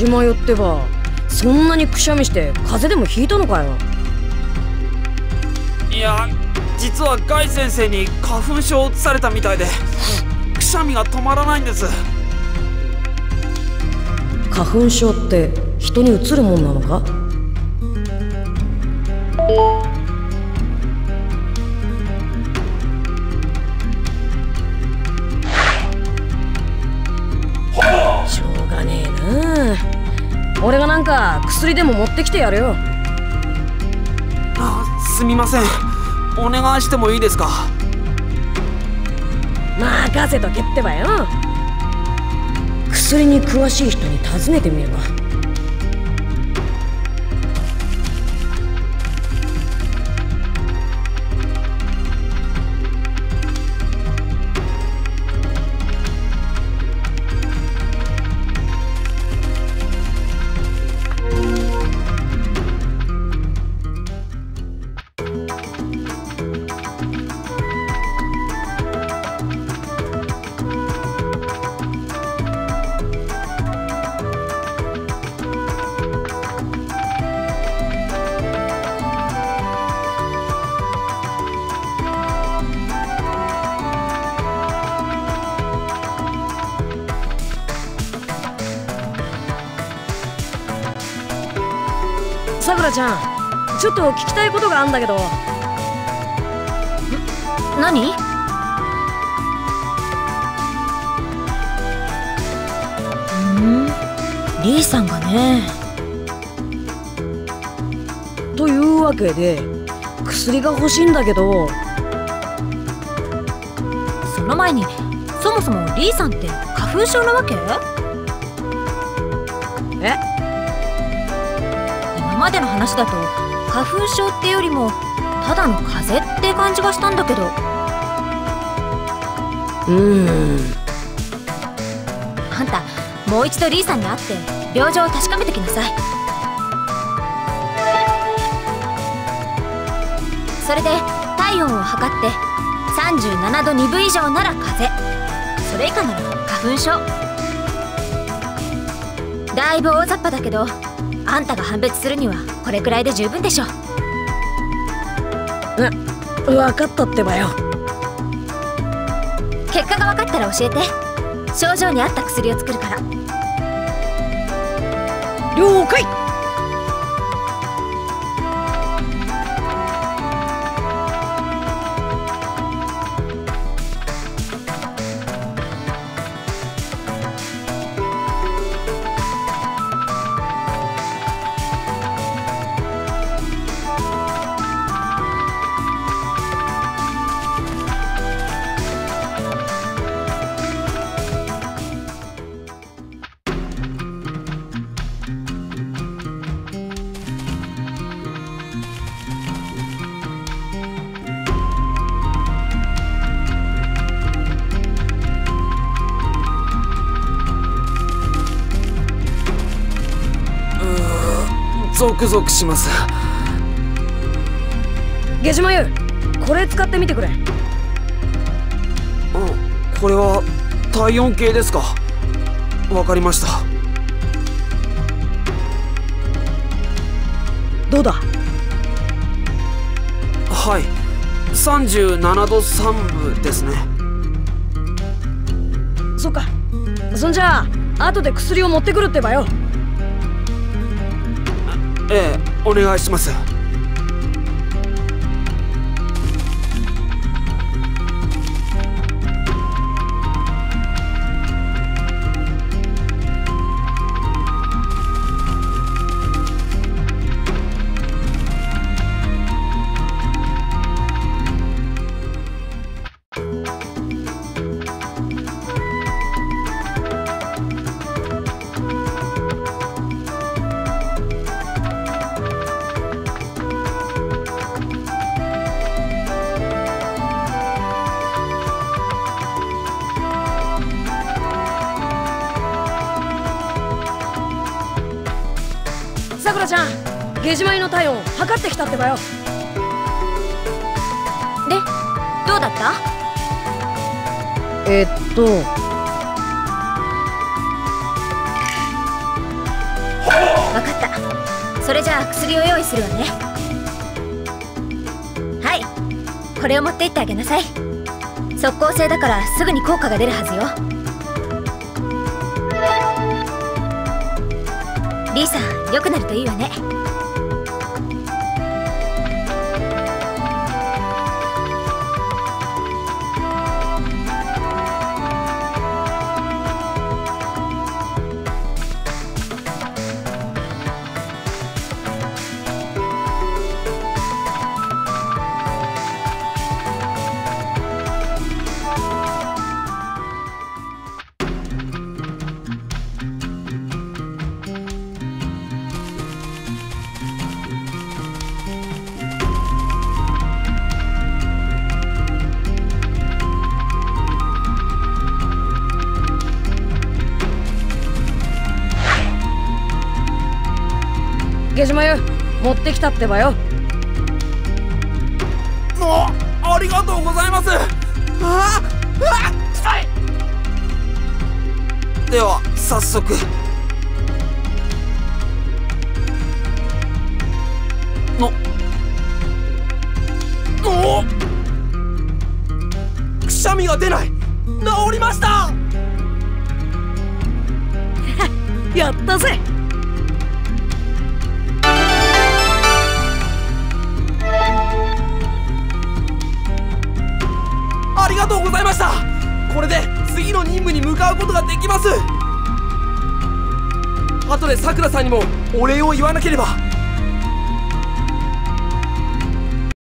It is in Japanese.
島よってばそんなにくしゃみして風邪でもひいたのかよ。 いや、実はガイ先生に花粉症を移されたみたいでくしゃみが止まらないんです。 花粉症って人にうつるもんなのか？しょうがねえな。俺がなんか薬でも持ってきてやるよ。 すみません、お願いしてもいいですか？ 任せとけってばよ。薬に詳しい人に尋ねてみれば。さくらちゃん、ちょっと聞きたいことがあんだけど。 何？リーさんがね。 というわけで薬が欲しいんだけど。 その前に、そもそもリーさんって花粉症なわけ？ え？ 今までの話だと花粉症ってよりもただの風邪って感じがしたんだけど。あんたもう一度リーさんに会って病状を確かめてきなさい。それで体温を測って37度2分以上なら風邪、それ以下なら花粉症。だいぶ大雑把だけどあんたが判別するにはこれくらいで十分でしょ。 分かったってばよ。 結果が分かったら教えて。症状に合った薬を作るから。 了解。 ゾクゾクします。 下島優、これ使ってみてくれ。 これは体温計ですか？わかりました。 どうだ？ はい、37度3分ですね。 そっか。そんじゃあ後で薬を持ってくるってばよ。 ええ、お願いします。 さくらちゃん、下島の体温測ってきたってばよ。 で、どうだった？ それじゃあ薬を用意するわね。はい、これを持って行ってあげなさい。即効性だからすぐに効果が出るはずよ。リーさん、良くなるといいわね。 ゲジマよ、持ってきたってばよ。 ありがとうございます。では早速。くしゃみが出ない。治りました。 やったぜ。 ありがとうございました。これで次の任務に向かうことができます。後でさくらさんにもお礼を言わなければ。